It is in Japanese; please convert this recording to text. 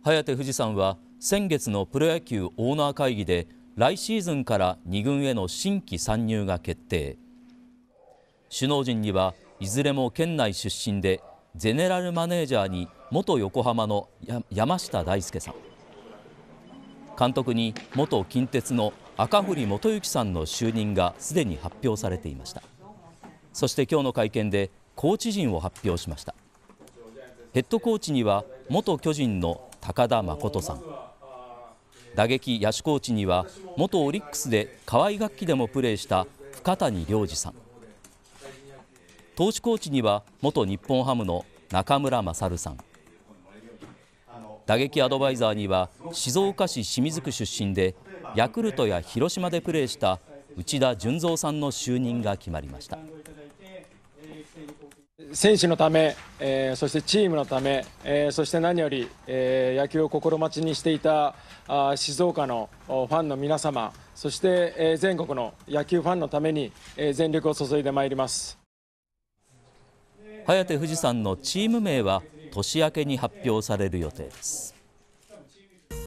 颯富士山は先月のプロ野球オーナー会議で来シーズンから2軍への新規参入が決定。首脳陣にはいずれも県内出身で、ゼネラルマネージャーに元横浜の山下大輔さん、監督に元近鉄の赤堀元行さんの就任がすでに発表されていました。そして今日の会見でコーチ陣を発表しました。ヘッドコーチには元巨人の高田誠さん、打撃野手コーチには元オリックスで河合楽器でもプレーした深谷良二さん、投手コーチには元日本ハムの中村勝さん、打撃アドバイザーには静岡市清水区出身でヤクルトや広島でプレーした内田純三さんの就任が決まりました。 選手のため、そしてチームのため、そして何より、野球を心待ちにしていた静岡のファンの皆様、そして、全国の野球ファンのために、全力を注いでまいります。 颯富士山のチーム名は年明けに発表される予定です。